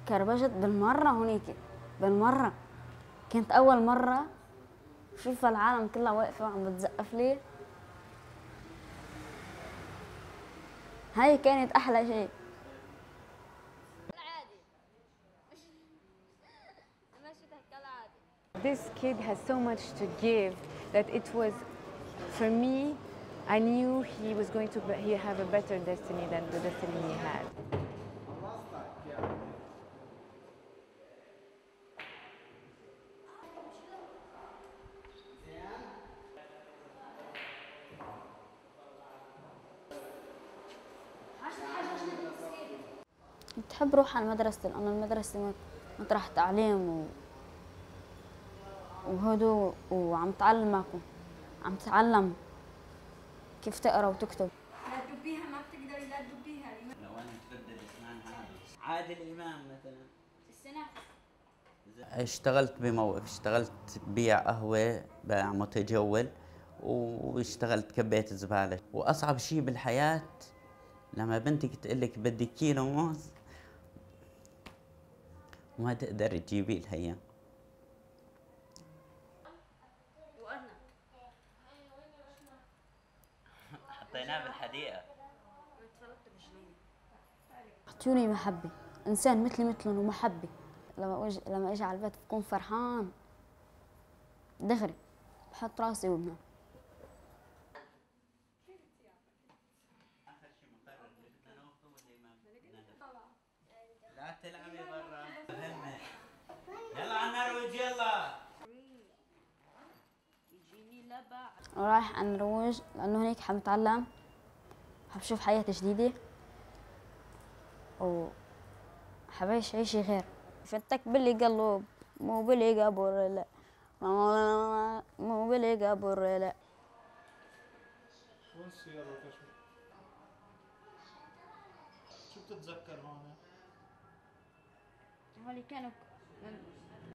كربشت بالمرة هونيك بالمرة. كانت أول مرة شوف العالم كلها واقفة وعم بتزقف لي. هاي كانت أحلى شيء. This kid has so much to give that it was, for me, I knew he was going to have a better destiny than the destiny he had. بتحب روح على المدرسة لأن المدرسة مطرح تعليم وهدوء وعم تعلمك عم تتعلم كيف تقرا وتكتب. لا تدبيها ما بتقدري لا تدبيها. لو انا تبدل اسنان عادل امام مثلا السنة اشتغلت بموقف، اشتغلت بيع قهوة، بائع متجول، واشتغلت كبيت زبالة. وأصعب شيء بالحياة لما بنتك تقلك بدي كيلو موز وما تقدر تجيبي لها اياه. حطيناه بالحديقة. اعطوني محبة، إنسان مثلهم ومحبة. لما اجي على البيت بكون فرحان دغري، بحط راسي وابنه. لا تلعبي برا. يلا على النرويج يلا. رايح على النرويج لأنه هنيك حنتعلم، حبشوف حياة جديدة وحبعيش عيشة غير. فتك باللي قلب مو باللي قبر لا، مو باللي قبر لا. وين السيارة والكشف؟ شو بتتذكر هون؟ هولي كانوا